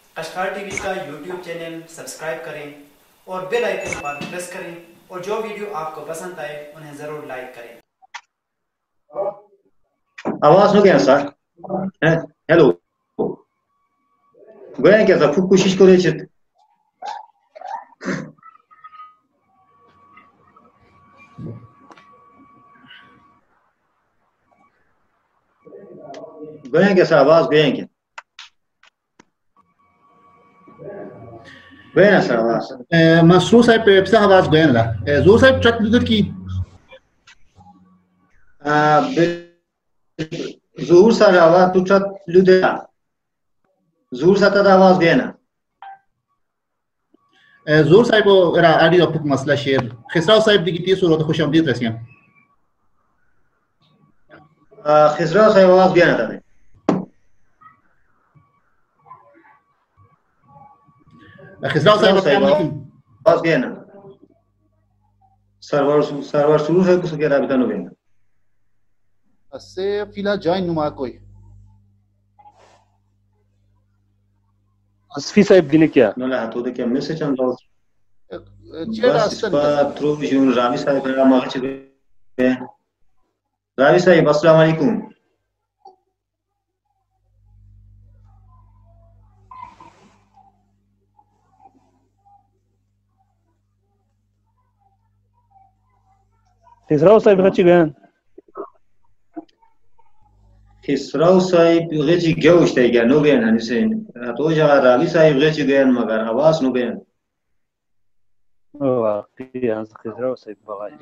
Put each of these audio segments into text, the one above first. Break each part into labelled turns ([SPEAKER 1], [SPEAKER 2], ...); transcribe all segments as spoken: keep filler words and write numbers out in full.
[SPEAKER 1] قشقار T وی کا YouTube channel subscribe کریں اور بیل آئیکن پر پریس کریں اور جو ویڈیو آپ کو پسند آئے انہیں ضرور لائک کریں.
[SPEAKER 2] آواز ہو گیا سر ہیلو گویا کیا تھا کوشش کرے چت گویا کیا سر آواز گویا کیا گویا سر آواز
[SPEAKER 3] مسرور صاحب پسا آواز گویا نا زور صاحب چت لدر کی
[SPEAKER 2] ظہور سر آواز تو چت لدر ظہور سر تا آواز گویا نا
[SPEAKER 3] زور صاحب را آڈیو اپک مسئلہ شیر خسراو صاحب دی کتی صورت خوش آمدید رسیاں
[SPEAKER 2] خسراو صاحب آواز گویا نا تا دے
[SPEAKER 3] خسراو صاحب السلام علیکم
[SPEAKER 2] آواز گویا نا سرور سرور سرور ہے کس کے رابطہ نو گویا
[SPEAKER 3] سے فیلا جوائن نما کوئی
[SPEAKER 4] حسفی صاحب دینے کیا
[SPEAKER 2] نو لا تو دے کیا میں سے چند راؤ
[SPEAKER 3] چیڑا
[SPEAKER 2] بس اس پا ترو جون راوی صاحب کا ماغ چکے راوی صاحب السلام علیکم
[SPEAKER 4] خسراو صاحب غچی گئن
[SPEAKER 2] خسراو صاحب غچی گوشتے گیا نو گئن ہنی سے تو جا راوی صاحب غچی گئن مگر آواز نو گئن
[SPEAKER 4] واقعی ہاں خسراو صاحب بغائی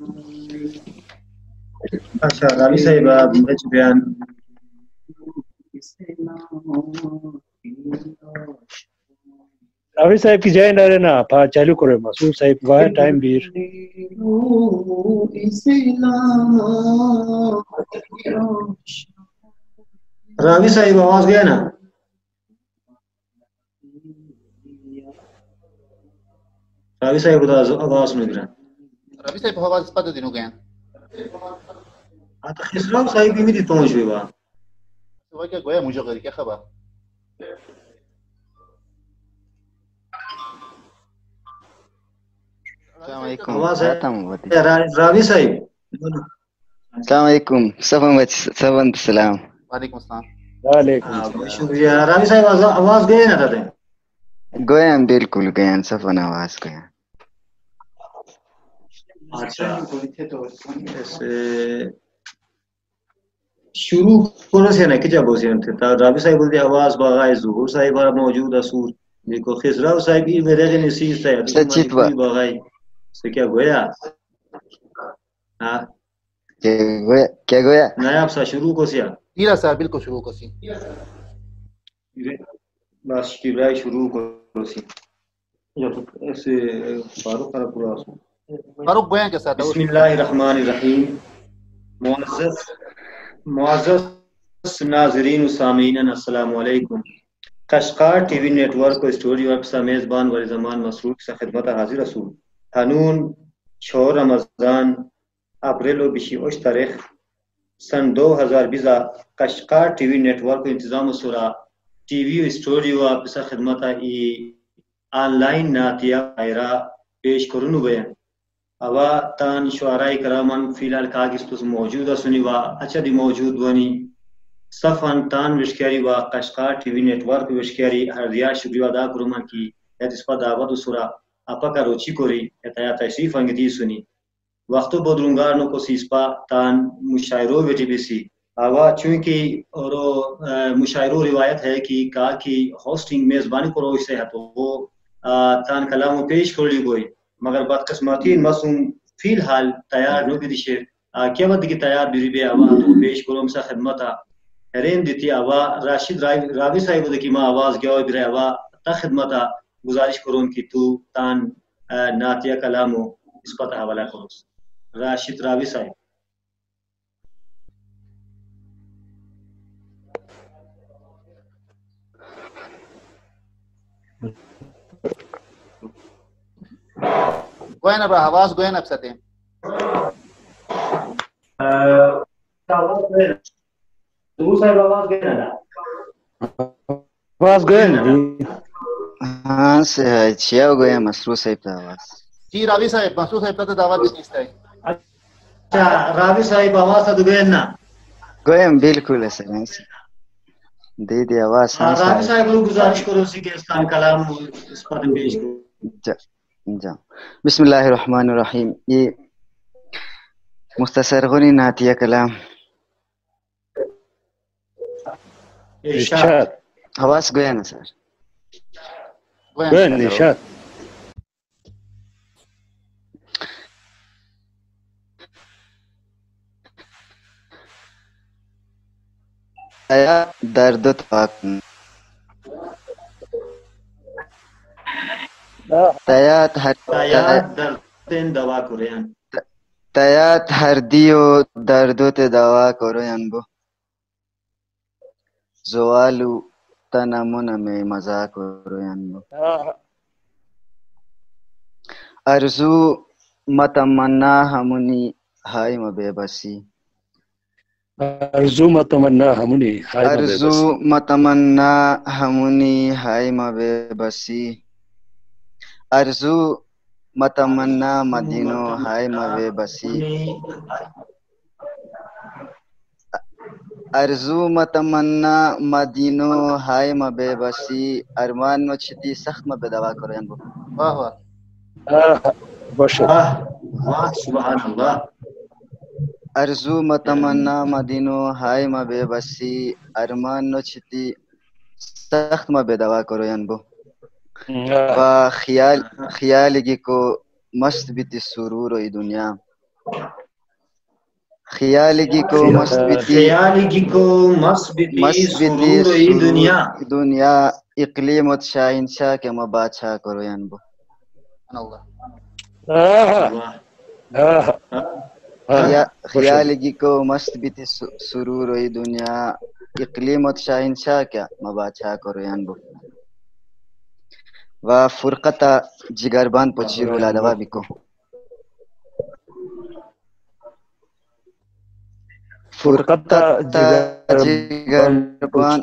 [SPEAKER 2] اچھا راوی صاحب غچی گئن
[SPEAKER 4] راوی صاحب کی جائے نہ رہنا پا چالو کرے مسعود صاحب واہ ٹائم بیر
[SPEAKER 2] راوی صاحب آواز گیا نا راوی صاحب آواز نو گرا
[SPEAKER 3] ربی صاحب آواز پتہ دینو گیا
[SPEAKER 2] آتا خسراو صاحب کی میری پہنچ ہوئی با
[SPEAKER 3] وہ کیا گویا مجھے غیر کیا خبر
[SPEAKER 5] السلام علیکم
[SPEAKER 2] آواز
[SPEAKER 5] ہے
[SPEAKER 2] راوی صاحب
[SPEAKER 5] السلام علیکم سبن بچ سبن سلام
[SPEAKER 3] وعلیکم السلام
[SPEAKER 4] وعلیکم السلام
[SPEAKER 2] شکریہ راوی صاحب آواز گئے نا تھا
[SPEAKER 5] گویا بالکل گویا سبن آواز گویا
[SPEAKER 2] اچھا شروع کون سے نا کیا بوسی تھے تا راوی صاحب بولتے آواز باغائے ظہور صاحب موجود اصول دیکھو خسراو صاحب بھی میرے جن نصیب ہے
[SPEAKER 5] سچیت با
[SPEAKER 2] باغائے سے کیا گویا ہاں
[SPEAKER 5] کیا گویا
[SPEAKER 2] نایاب سا شروع کو سیا
[SPEAKER 3] تیرا صاحب بالکل شروع کو سی
[SPEAKER 2] بس شکریہ شروع کو سی یا تو ایسے فاروق کا پورا
[SPEAKER 3] فاروق گویا کے ساتھ
[SPEAKER 2] بسم اللہ الرحمن الرحیم معزز معزز ناظرین و سامعین السلام علیکم Kashkar T V network و اسٹوڈیو اپسا میزبان ولی زمان مسرور سے خدمت حاضر رسول قانون چھو رمضان اپریل و بیشی اوش تاریخ سن دو ہزار بیزا Kashkar T V network و انتظام سورا ٹی وی و اسٹوڈیو اپسا خدمت ای آن لائن ناتیہ آئرہ پیش کرنو بیان اوا تان شعراء کرامن فی الحال کاغذ تو موجود سنی وا اچھا دی موجود ونی صفن تان وشکری وا Kashkar T V network وشکری ہر دیا شکریہ ادا کرما کی اس پر دعوت سورا اپا کا روچی کوری اتیا تشریف انگدی سنی وقت بدرنگار نو کو سیسپا تان مشاعرو ویٹی بی سی اوا چونکہ اور مشاعرو روایت ہے کہ کا کی ہوسٹنگ میزبانی کرو اس سے ہے تو وہ تان کلام پیش کر لی گئی مگر بدقسمتی مسوم فی الحال تیار نو کی شیر کیا مت کی تیار بیری بے اوا تو پیش کرو سا خدمت رین دیتی اوا راشد راوی صاحب کی ما آواز گیا بر اوا تا خدمت گزارش کروں کہ تو تان ناتیہ کلامو اس پتہ حوالہ کرو راشد راوی صاحب
[SPEAKER 3] گویا نا برا آواز گویا نا اپساتے ہیں
[SPEAKER 2] ظہور صاحب آواز گئے نا
[SPEAKER 4] آواز گئے نا
[SPEAKER 5] ہاں سے ہے چیا ہو گیا مسرور صاحب کا آواز
[SPEAKER 3] جی راوی صاحب مسعود صاحب ته دعوت نشته
[SPEAKER 2] اچھا راوی صاحب آواز ته گئے نا
[SPEAKER 5] گویم بالکل ہے سر دے دی آواز ہاں
[SPEAKER 2] راوی صاحب کو گزارش کرو سی کہ اس کا کلام اس پر پیش کرو.
[SPEAKER 5] جا بسم اللہ الرحمن الرحیم. یہ مختصر غنی نعتیہ کلام
[SPEAKER 4] ارشاد
[SPEAKER 5] آواز گویا نا سر
[SPEAKER 4] گویا نا ارشاد
[SPEAKER 5] آیا درد و تاک تیات ہر
[SPEAKER 2] تیات درد دوا کریان
[SPEAKER 5] تیات ہر دیو درد و دوا کریان بو زوالو تنمون میں مزا کریان بو ارزو متمنا ہمونی ہائی مبے بسی
[SPEAKER 4] ارزو متمنا ہمونی
[SPEAKER 5] ارزو متمنا ہمونی ہائی مبے بسی ارزو متمنا مدینو ہائی مبے بسی ارزو متمنا مدینو ہائی مبے بسی ارمان مچھتی سخت مبے دوا کریں گو.
[SPEAKER 3] واہ واہ
[SPEAKER 2] واہ واہ سبحان اللہ.
[SPEAKER 5] ارزو متمنا مدینو ہائی مبے بسی ارمان نچھتی سخت مبے دوا کریں بو و خیال خیالگی کو مست بیتی سرور و دنیا خیالگی کو مست بیتی
[SPEAKER 2] خیالگی کو مست بیتی سرور و دنیا
[SPEAKER 5] دنیا اقلیمت شاہنشاہ کے ما بادشاہ کریں بو. خیالگی کو مست بیتی سرور و دنیا اقلیمت شاہنشاہ کیا ما بادشاہ کریں بو و فرقتا جگربان پچیرو لادوا بکو فرقتا جگربان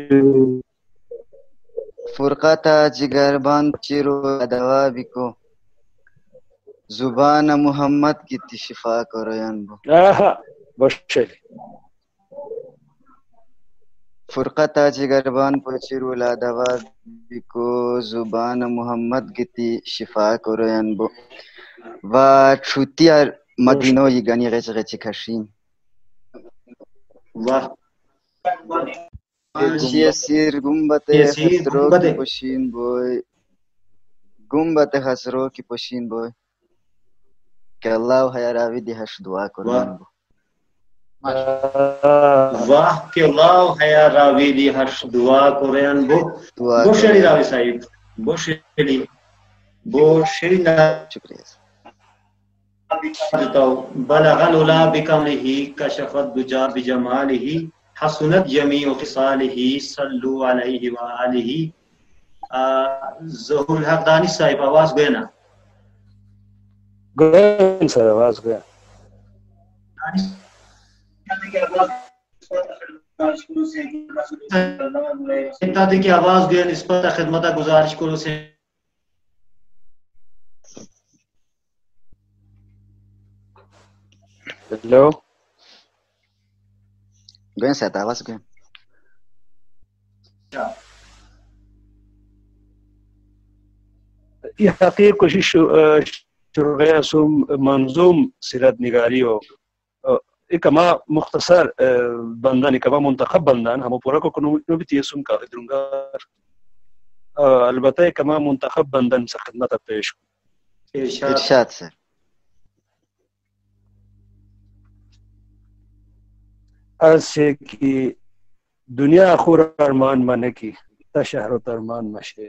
[SPEAKER 5] فرقتا جگربان پچیرو لادوا بکو زبان محمد کی شفا کرین بو فرقتا جگربان پچیرو لادوا بکو زبان محمد گتی شفا کرین بو و چھوتیا مدینو ی گنی غیچ غیچ کشین
[SPEAKER 2] واہ
[SPEAKER 5] یسیر گنبت خسرو کی پشین بوئے گنبت خسرو کی پشین بوئے کہ اللہ ہے راوی دی حش دعا کرین بو.
[SPEAKER 2] واہ کہ اللہ ہے راوی دی حش دعا کرین بو. بوشری راوی صاحب بوشری بوشری نا
[SPEAKER 5] شکریہ
[SPEAKER 2] بلغ العلا بکملہ کشفت دجا بجمالہ حسنت جمیع خصالہ صلو علیہ وآلہ. ظہور الحق دانی صاحب آواز گئے نا
[SPEAKER 4] گئے سر آواز گیا
[SPEAKER 2] انتا کی آواز گئے نسبت خدمت گزارش کرو سے
[SPEAKER 4] ہیلو
[SPEAKER 5] گئے سیتا آواز گئے
[SPEAKER 4] یہ حقیق کوشش شروع گیا سوم منظوم سیرت نگاری ہو ایک اما مختصر بندان ایک اما منتخب بندان ہم پورا کو کنو بھی تیسم کا درنگار البتہ ایک اما منتخب بندان سے خدمت پیش
[SPEAKER 5] ارشاد سر.
[SPEAKER 4] عرض سے کی دنیا خور ارمان مانے کی تشہر و ترمان مشیر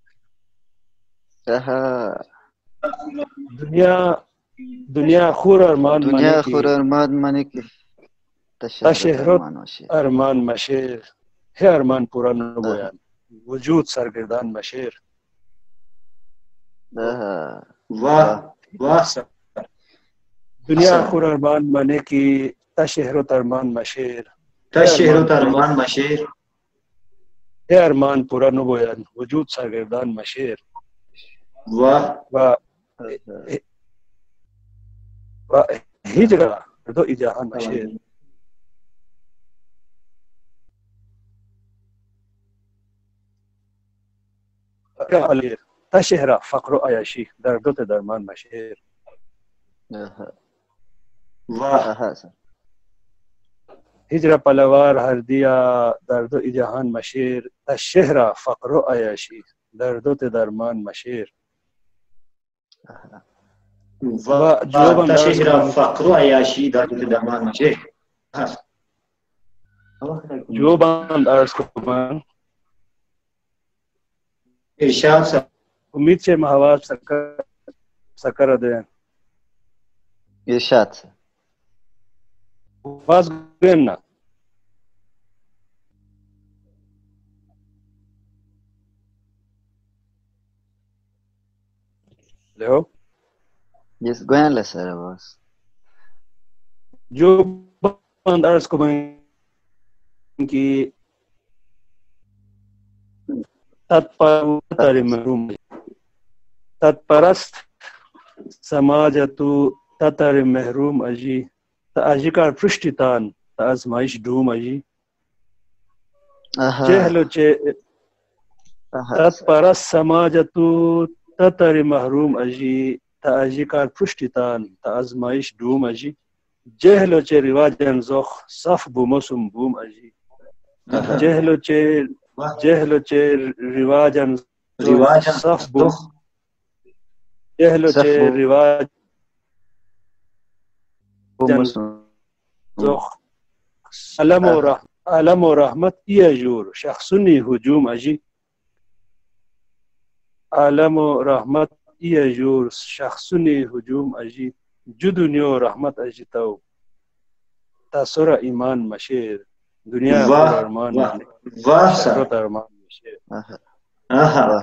[SPEAKER 4] دنیا دنیا خور ارمان
[SPEAKER 5] دنیا خور ارمان مانے کی
[SPEAKER 4] تشہر و ارمان مشیر ہے ارمان پورا نبویان وجود سرگردان مشیر.
[SPEAKER 2] واہ واہ سر
[SPEAKER 4] دنیا خور ارمان مانے کی تشہر و ترمان مشیر
[SPEAKER 2] تشہر و ترمان مشیر
[SPEAKER 4] اے ارمان پورا نبویان وجود سرگردان مشیر
[SPEAKER 2] واہ
[SPEAKER 4] و و ہجرا دو جہان مشیر علیر تشہرہ فقر و عیاشی دردت درمان مشیر
[SPEAKER 2] واہ
[SPEAKER 4] ہجرہ پلوار ہر دیا درد و جہان مشیر تشہرہ فقر و عیاشی دردت درمان مشیر
[SPEAKER 2] واہ تشہرہ فقر و عیاشی دردت درمان مشیر
[SPEAKER 4] جو بند عرض کو بند
[SPEAKER 2] ارشاد سر
[SPEAKER 4] امید سے محواز سکر سکر دے
[SPEAKER 5] ارشاد سے
[SPEAKER 4] باز گنا لو
[SPEAKER 5] یس گوین لے سر باز
[SPEAKER 4] جو بند عرض کو بند کی تتپر محروم تتپرست سماجتو تتر محروم اجی تا اجیکار پرشتیتان تا ازمائش دوم اجی جہلو چے تتپرست سماجتو تتر محروم اجی تا اجیکار پرشتیتان تا ازمائش دوم اجی جہلو چے رواجن زخ صف بومسم بوم اجی جہلو چے جہلو چے رواجن
[SPEAKER 2] رواجن
[SPEAKER 4] صف بوم جہلو چے رواج علم و رحمت علم و رحمت ای جور شخصنی ہجوم اجی علم و رحمت ای جور شخصنی ہجوم اجی جدنی و رحمت اجی تو تاثر ایمان مشیر دنیا
[SPEAKER 2] واہ
[SPEAKER 4] ارمان
[SPEAKER 2] واہ سر
[SPEAKER 4] ارمان مشیر
[SPEAKER 2] آہا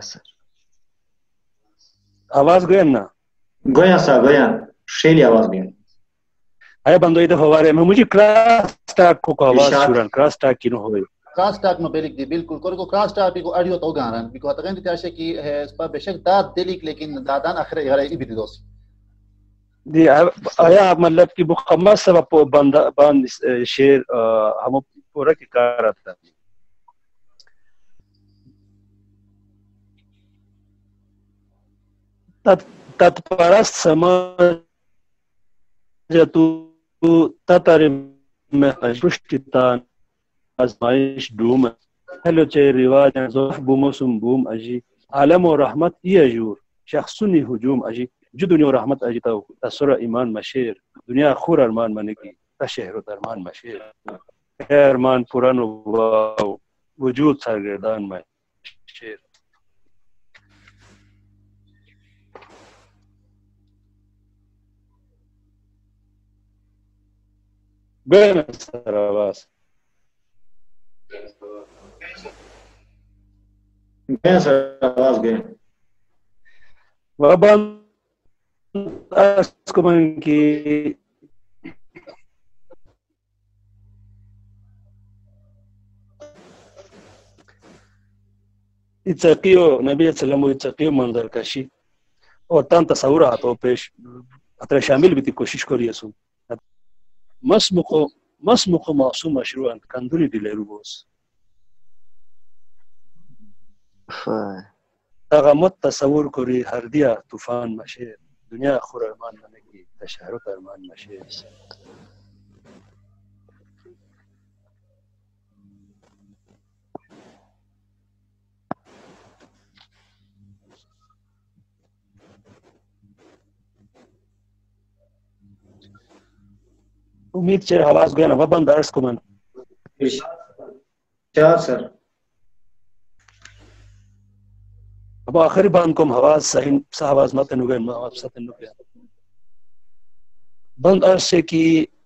[SPEAKER 4] آواز گویا نا
[SPEAKER 2] گویا سا گویا شیلی آواز گویا
[SPEAKER 4] آیا بندو ایدہ فوارے میں مجھے کراس ٹاک کو آواز شوران کراس ٹاک کی نو ہوئے
[SPEAKER 3] کراس ٹاک نو بیلک دی بالکل کوئی کو کراس ٹاک کو اڑیو تو گارن بیکو اتگن تی تاشے کی ہے اس پر بشک داد دلیک لیکن دادان اخر یار ای بھی دوست
[SPEAKER 4] دی آیا مطلب کی مخمس سبب بند بند شیر ہم پورا کی کار آتا تتپرست سماجتو تتر محشتتان ازمائش دوم ہلو چے رواج زوف بومسم بوم اجی عالم و رحمت ای جور شخصنی ہجوم اجی جو دنیا و رحمت اجی تو تسر ایمان مشیر دنیا خور ارمان منگی تشہر و درمان مشیر اے ارمان پران و وجود سرگردان میں شیر بین سر آواز
[SPEAKER 2] گویا سر آواز گویا
[SPEAKER 4] وابان اس کو من کی اتقیو نبی علیہ السلام اتقیو منظر کشی اور تان تصور آتا پیش اتر شامل بھی تی کوشش کری اسو مسمقو مسمقو معصوم مشروعاً کندوری دی لیرو بوس تغمت تصور کری ہر دیا طوفان مشیر دنیا خور ارمان منگی تشہرت ارمان مشیر امید چه آواز گویا نا بند عرض کو من
[SPEAKER 2] ارشاد سر
[SPEAKER 4] اب آخری بند کم آواز صحیح سا آواز مت نگن ما آواز ست نگن بند عرض سے کی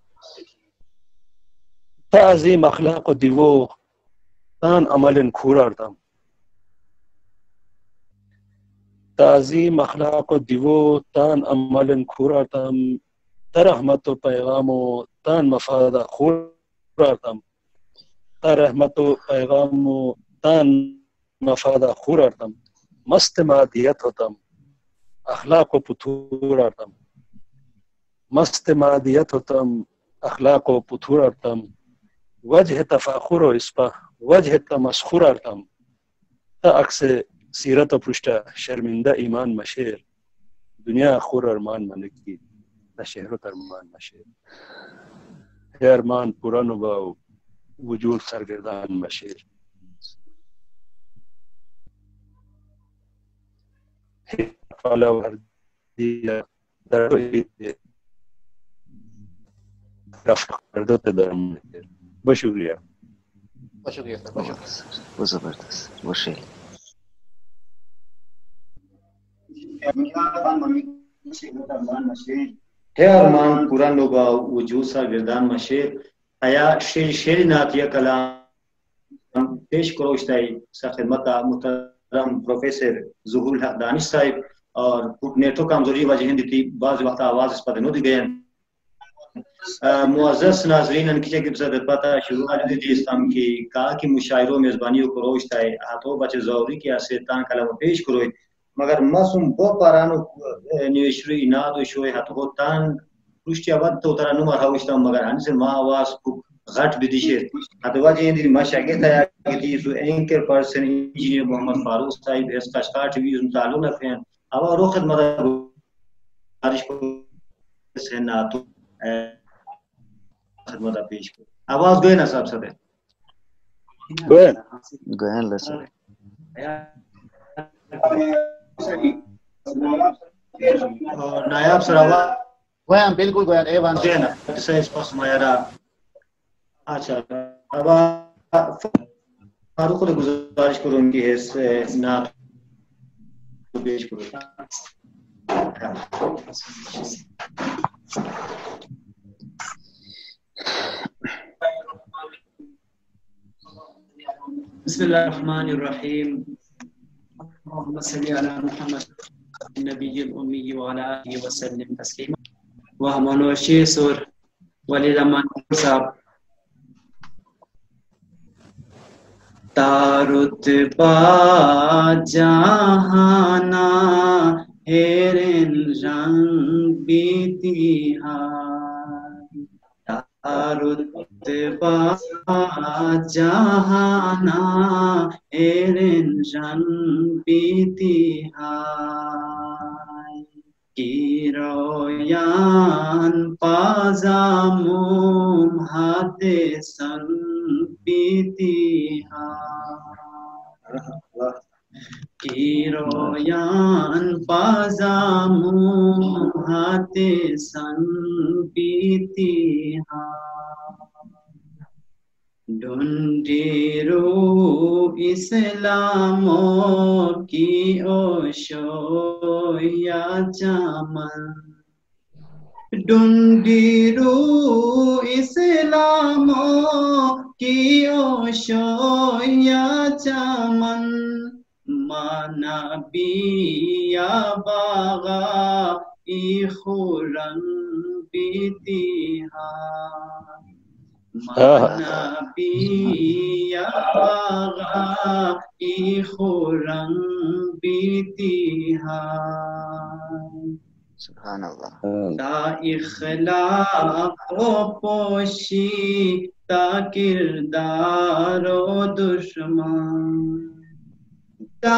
[SPEAKER 4] تعظیم اخلاق و دیو تان عمل کھورارتم تعظیم اخلاق و دیو تان عمل کھورارتم ترحمت و پیغام و تان مفاد خورارتم ترحمت و پیغام و تان مفادا خور ارتم مست مادیت ہوتم اخلاق و پتھور ارتم مست مادیت ہوتم اخلاق و پتھور ارتم وجہ تفاخر و اسپا وجہ تمسخر ارتم تا عکس سیرت و پرشتہ شرمندہ ایمان مشیر دنیا خور ارمان ملکی تا شہرت ارمان مشیر ہے ارمان پران با وجود سرگردان مشیر فالو ہر دیا در رفت کردو تے درم مشیر بہت شکریہ
[SPEAKER 3] بہت شکریہ سر بہت شکریہ
[SPEAKER 5] وہ زبردست وہ شیل
[SPEAKER 2] ہے ارمان پورا نوبا وجود سرگردان مشیر آیا شیر شیر ناتیہ کلام پیش کروشتائی سا خدمت محترم پروفیسر ظہور الحق دانش صاحب اور نیٹو کمزوری وجہ دیتی بعض وقت آواز اس پر نو دی گئے معزز ناظرین ان کی جگہ بزرد پتا شروع آجودی دی اسلام کی کہا کہ مشاعروں میزبانیوں کو روشتائی ہاتھوں بچے ضروری کیا سے تان کلام پیش کروئی مگر مسوم بو پارانو نیوشری نادو شوی ہاتھوں تان پرشتی آباد تو ترا نمار ہوشتا مگر ہنسے ما آواز کو غٹ بھی دیشیر ہاتھوں واجہ اندی ما شاگرد آیا کہ سو anchor person engineer Muhammad Farooq صاحب اس کشکار ٹی وی تعلق رکھیں اب رو خدمت بارش کو سے ناتو خدمت پیش کو آواز گئے نا صاحب سدے
[SPEAKER 4] گئے
[SPEAKER 5] گئے لسر
[SPEAKER 2] اور نایاب سر آواز
[SPEAKER 3] گویاں بالکل گویاں ایوان
[SPEAKER 2] گئے نا اسے اس پاس مایرہ اچھا اب فاروق کو گزارش کروں ان کی حیث نات پیش کروں
[SPEAKER 6] بسم اللہ الرحمن الرحیم اللہم صلی علی محمد النبی الامی وعلی آلہ وسلم تسلیما وہمانو شیس اور ولی زمان صاحب تارتبا جہانا ہیرن رنگ بیتیہا تارتبا جہانا ہیرن رنگ بیتیہا کی رویان پازاموم ہاتھ سن بیتیہا کی رویان پازاموم ہاتھ سن بیتیہا ڈھونڈی رو اسلاموں کی اوشو یا چمن ڈھونڈی رو اسلاموں کی اوشو یا چمن مانا بیا باغا ای خورنگ بیتیہا مانا بیا باغا ای خورنگ بیتیہا
[SPEAKER 5] سبحان اللہ
[SPEAKER 6] تا اخلاق و پوشی تا کردار و دشمن تا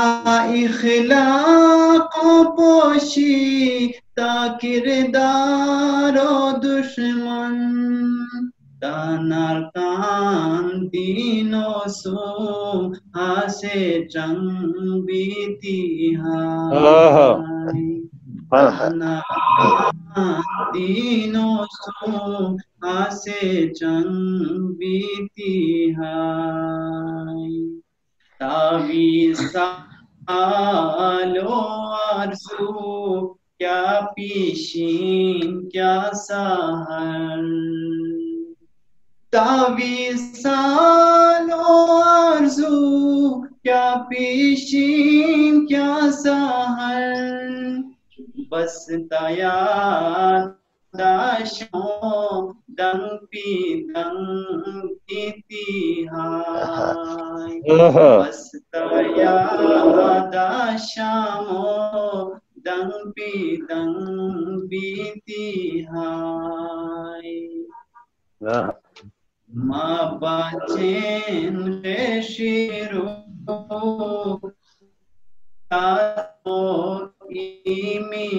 [SPEAKER 6] اخلاق و پوشی تا کردار و دشمن تا نارکان دین و سوم ہاسے چنگ بیتیہا تا نارکان دین و سوم ہاسے چنگ بیتیہا تاوی سالو آرزو کیا پیشین کیا سہر تاوی سالو آرزو کیا پیشین کیا سہر بس تیار داشو دنگ پی دنگ بیتی ہائے بستا یاد شامو دنگ پی دنگ بیتی ہائے ما بچین ریشیرو تاتو ای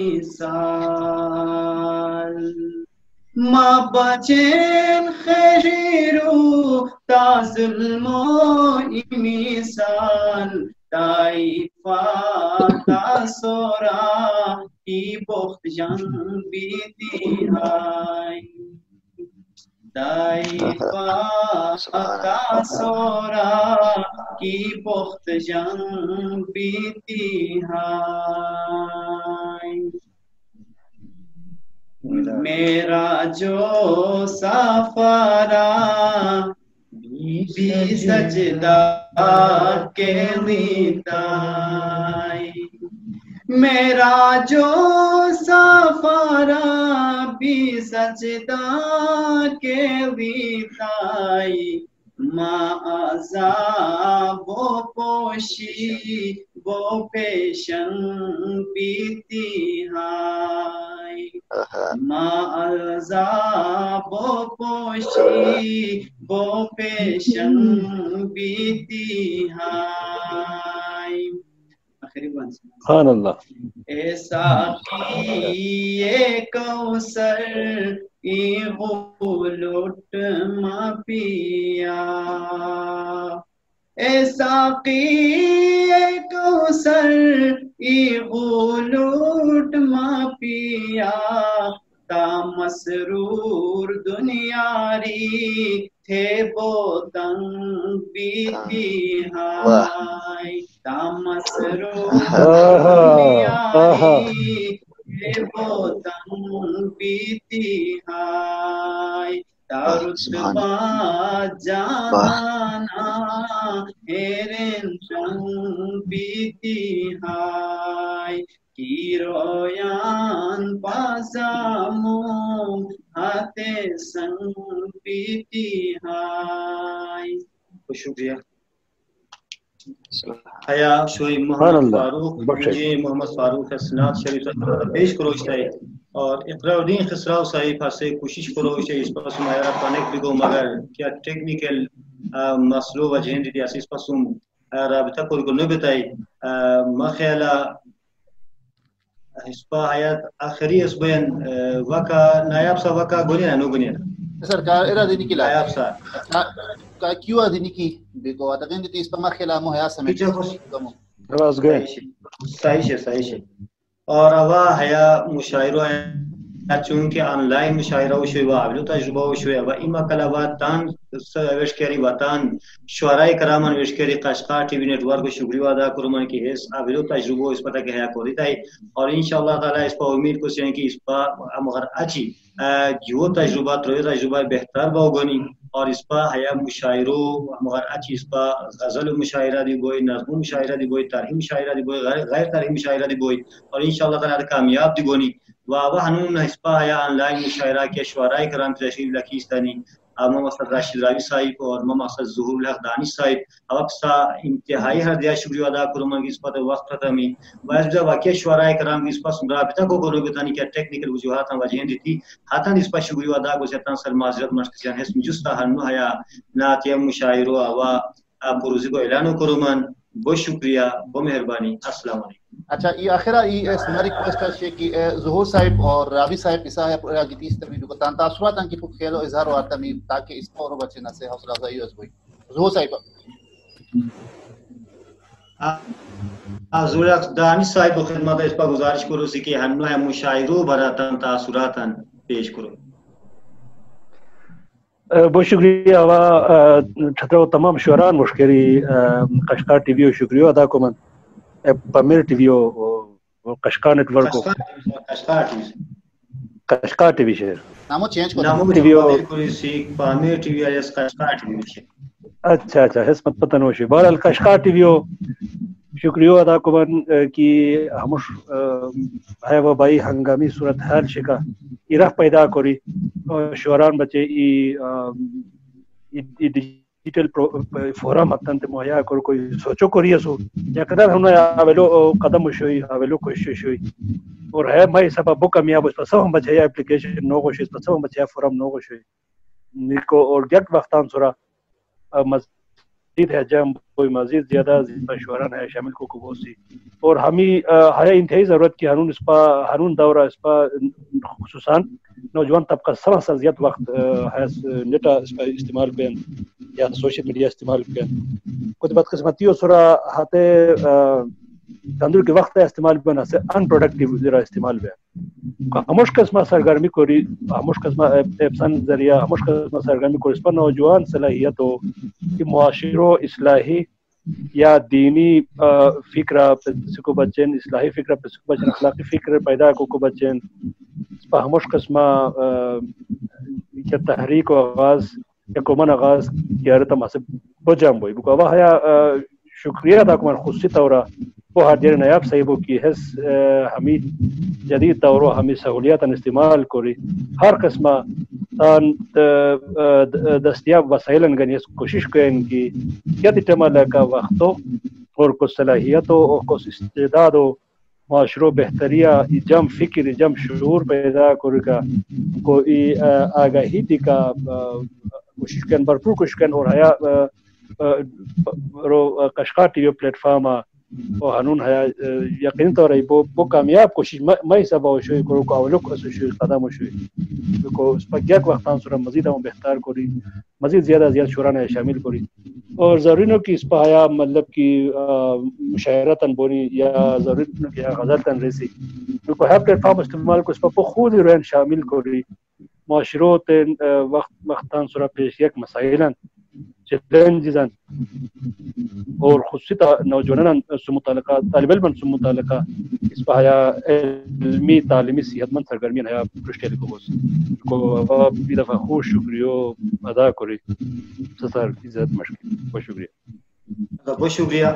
[SPEAKER 6] مثال ما بچین خیرو تا ظلمو ای مثال تائفا تا سورا کی بخت جنگ بیتی ہائے دائفا تا سورا کی بخت جنگ بیتی ہائے میرا جو سفرا بھی سجدہ کے لیتائی میرا جو سفرا بھی سجدہ کے لیتائی ما عذاب و پوشی وہ پیشن بیتی ہائے ما عذاب و پوشی وہ پیشن بیتی ہائے
[SPEAKER 4] سبحان اللہ
[SPEAKER 6] اے ساقی اے کوثر ای غلوٹ ما پیا اے ساقی اے کوثر ای غلوٹ ما پیا تا مسرور دنیاری تھے بوتنگ بیتی ہائے تا مسرور دنیاری تھے بوتنگ بیتی ہائے تا رتبہ جہانا ہیرن رنگ بیتی ہائے کی رویان پازامو ہاتھ سنگ بیتی ہائے.
[SPEAKER 2] شکریہ. حیا شوئی محمد فاروق مجھے محمد فاروق حسنات شریف پیش کروش ہے اور اقرا الدین خسراو صاحب سے کوشش کروش ہے اس پر سمایرا کنیکٹ بگو مگر کیا ٹیکنیکل مسلو وجہ دی اس پر سم رابطہ کو نہ بتائی ما خیالا اس پر حیات آخری اس بین وکا نایاب سا وکا گونیا نو گونیا
[SPEAKER 3] سرکار ارا دینی کی
[SPEAKER 2] نایاب سا
[SPEAKER 3] کا کیو ادینی کی بیکو اتگن دی اس پر ما خیلا مو حیا سمیت
[SPEAKER 4] راز گئے
[SPEAKER 2] صحیح ہے صحیح ہے. اور اوا حیا مشاعرہ چونکہ آن لائن مشاعرہ شوی و عبلو تجربہ شوی و اما کلاواتان وشکری وطن شعراء کرامان وشکری Kashkar T V network کو شکریہ ادا کروں کہ اس عبلو تجربہ اس پتہ کہ ہے کو دیتا ہے اور انشاءاللہ تعالی اس پر امید کو سے کہ اس پر مگر اچھی جو تجربہ تو تجربہ بہتر ہوگی اور اس پر حیا مشاعرہ مگر اچھی اس پر غزل مشاعرہ دی بوئی نظم مشاعرہ دی بوئی تاریخ مشاعرہ دی بوئی غیر تاریخ مشاعرہ دی بوئی اور انشاءاللہ تعالی کامیاب دی گونی و ہنون حسبہ یا آن لائن مشاعرہ کے شعراء کرام تشریف لکیستانی محمد راشد راوی صاحب اور محمد ظہور الحق دانی صاحب اب سا انتہائی ہر دیا شکریہ ادا کروں کہ اس پر وقت ختمی ویسے واقعی شعراء کرام کی اس پر رابطہ کو کرو بتانی کیا ٹیکنیکل وجوہات وجہ دیتی ہاتھن اس پر شکریہ ادا کو سیتان سر معذرت مشکل حسن جستا ہنو حیا ناتیہ مشاعرہ و پروزی کو اعلان کروں بہت شکریہ بہت مہربانی. السلام علیکم.
[SPEAKER 3] اچھا یہ آخرہ یہ ہماری ریکویسٹ ہے کہ ظہور صاحب اور راوی صاحب اسا ہے پورا گیتیس تمی کو تان تاثرات ان کی کو خیال و اظہار و تمی تاکہ اس اور بچے نہ سے حوصلہ افزائی ہو کوئی ظہور صاحب
[SPEAKER 2] حضور دانی صاحب خدمت اس پر گزارش کرو سی کہ ہنو ہے مشاعرہ براتن تاثرات پیش کرو.
[SPEAKER 4] بہت شکریہ وا چھترو تمام شعران مشکری قشقار ٹی وی شکریہ ادا کو من Pamir T V Kashkar network کو قشقار ٹی وی شہر
[SPEAKER 3] نامو چینج کو
[SPEAKER 2] نامو ٹی وی سی پامیر ٹی وی اس قشقار ٹی وی.
[SPEAKER 4] اچھا اچھا اس مت پتہ نو شی بہرحال قشقار ٹی وی شکریہ ادا کبن کی ہمش ہے و بائی ہنگامی صورت حال شکا ایرہ پیدا کری شوران بچے ای ڈیجیٹل فورم ہتن تے مہیا کر کوئی سوچو کری سو یا قدر ہم نے اویلو قدم شوئی اویلو کوشش شوئی اور ہے میں سبا بو کامیاب اس پسو ہم بچے اپلیکیشن نو کوشش پسو ہم بچے فورم نو کوشش نکو اور گیٹ وقتان سورا مزید ہے جم کوئی مزید زیادہ مشوران ہے شامل کو کبوسی اور ہمیں ہے انتہائی ضرورت کی ہنون اس پا ہنون دورہ اس پا خصوصاً نوجوان طبقہ سب سے زیادہ وقت ہے نیٹا اس پا استعمال پین یا سوشل میڈیا استعمال پین کچھ بدقسمتی اور سورا ہاتے تندر کے وقت استعمال پین سے ان پروڈکٹیو ذرا استعمال پین ہموش قسمہ سرگرمی کوری ہموش قسمہ ایپسن ذریعہ ہموش قسمہ سرگرمی کوری اس پر نوجوان صلاحیت ہو کہ معاشرو اصلاحی یا دینی فکرہ پسکو بچین اصلاحی فکرہ پسکو بچین اخلاقی فکر پیدا کو کو بچین اس پر ہموش قسمہ یا تحریک و آغاز یا کومن آغاز کیا رہتا محسب بجام بوئی بکو آوہ ہے شکریہ دا کمان خصوصی طورہ وہ حاضر نیاب صاحبوں کی حس ہمیں جدید دوروں ہمیں سہولیات استعمال کری ہر قسمہ تان دستیاب وسائل گنی کوشش کریں کہ کیا تیٹما لکا وقتوں اور کچھ صلاحیتوں اور کچھ استعدادوں معاشروں بہتریہ جم فکر جم شعور پیدا کرے کا کوئی آگاہی دی کا کوشش کریں بھرپور کوشش کریں اور حیا رو Kashkar T V platform اور ہنون ہے یقین طور ہے وہ وہ کامیاب کوشش میں سب ہوشوئی کرو کو اولوک اسوشوئی قدم ہوشوئی کو اس پر گیک وقتان سورا مزید ہم بہتر کری مزید زیادہ زیادہ شوران ہے شامل کری اور ضروری نو کہ اس پہ آیا مطلب کہ مشاعرتاً بونی یا ضروری نو کہ غزلتاً ریسی کو ہے پلیٹ فارم استعمال کو اس پر خود ہی رہن شامل کری معاشروں تین وقت وقتان سورا پیش یک مسائلاً چیلنجزاً اور خصوصی نوجوانان سے متعلقہ طالب علم سے متعلقہ اس پہ آیا علمی تعلیمی صحت مند سرگرمیاں ہے پرشٹیل کو بس کو بھی دفعہ خوش شکریہ ادا کری سسار عزت مشکل بہت شکریہ
[SPEAKER 2] بہت شکریہ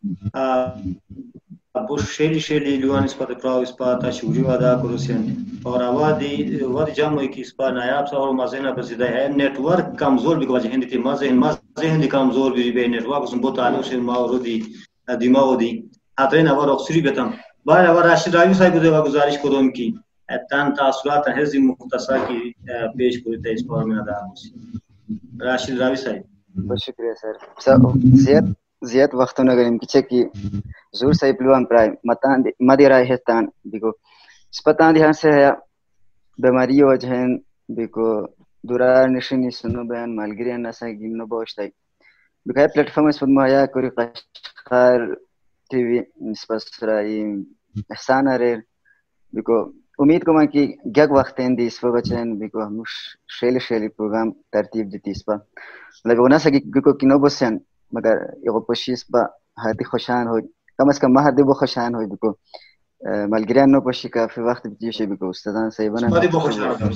[SPEAKER 2] بہت شیلی شیلی لوان اس پا دکراو اس پا تا شکریہ ادا کرو سین اور آوادی وادی جامعی کی اس پا نایاب سا اور مازینہ بزیدہ ہے نیٹورک کمزور بھی کواجہ ہندی تی مازین مازین دی کمزور بھی بے نیٹورک اسم بہت آلو سے ماورو دی دیماغو دی حترین آوار اخصری بیتم باہر آوار راشد راوی صاحب دے گزارش کروں کی تان تاثرات حزی مختصر کی پیش کرتے اس پر میں ادا ہوسی راشد راوی صاحب
[SPEAKER 5] بہت شکریہ سر زیاد زیاد وقتوں اگر ان کی کی زور صاحب لوان پرائے متان مدی رائے ہستان بیکو سپتان دیہان سے ہے بیماری وجہن بیکو دورار نشنی سنو بیان مالگریان ناسا گیمنو بوشتائی بیکو ہے پلیٹ فارم اس پر مہیا کوری قشقار ٹی وی نسبت سرائی احسان ریر بیکو امید کو میں کہ گیگ وقت اندی اس پر بچین بیکو ہموش شیلی شیلی پروگرام ترتیب دیتی اس پر لگا ہونا سا بیکو کنو بسین مگر یو پوشی اس پر ہاتی خوشان ہوئی کم از کم ماہ دی بو خوشان ہوئی بیکو ملگریان نو پوشی کافی وقت بیتیوشی بیکو استادان صاحبانا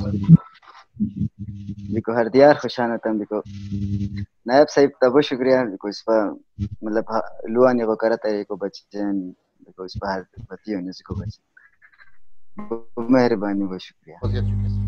[SPEAKER 5] بیکو ہر دیار خوشانتا بیکو نائب صاحب تا بہت شکریہ بیکو اس پر مطلب لوانی کو کرتا ہے کو بچین بیکو اس پر بتی ہونے سے کو بچین مہربانی بہت شکریہ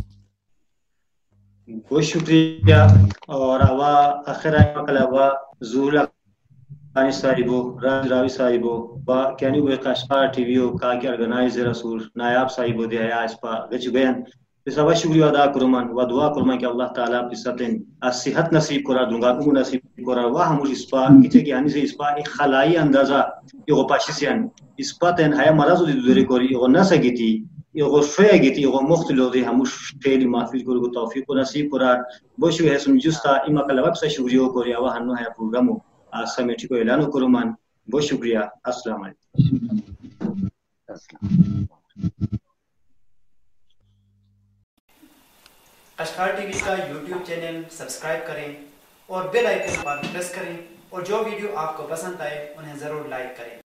[SPEAKER 2] بہت شکریہ اور آوا آخر آئے مکل آوا زور آنی صاحبو راج راوی صاحبو با کیانی ہوئے قشقار ٹی ویو کا کی ارگنائزر رسول نایاب صاحبو دے آیا اس پا گچ گئن اس آوا شکریہ ادا کرمان و دعا کرمان کہ اللہ تعالیٰ پی ستن صحت نصیب کرا دونگا کمو نصیب کرا و ہموش اس پا کچھ کی آنی سے اس پا ایک خلائی اندازہ یو پاشی سیان اس پا تین حیا مرازو دی دوری کوری یو نسا گیتی یو شویا گیتی یو مختلو دی ہموش خیلی محفیل کرو توفیق و نصیب کرا بوشو ہے سن جستا اما کلا وقت شکریہ کوری آوا ہنو ہے پروگرامو سمیٹی کو اعلانو کرمان بہت شکریہ السلام علیکم
[SPEAKER 1] قشقار ٹی وی کا یوٹیوب چینل سبسکرائب کریں اور بیل آئیکن پر پریس کریں اور جو ویڈیو آپ کو پسند آئے انہیں ضرور لائک کریں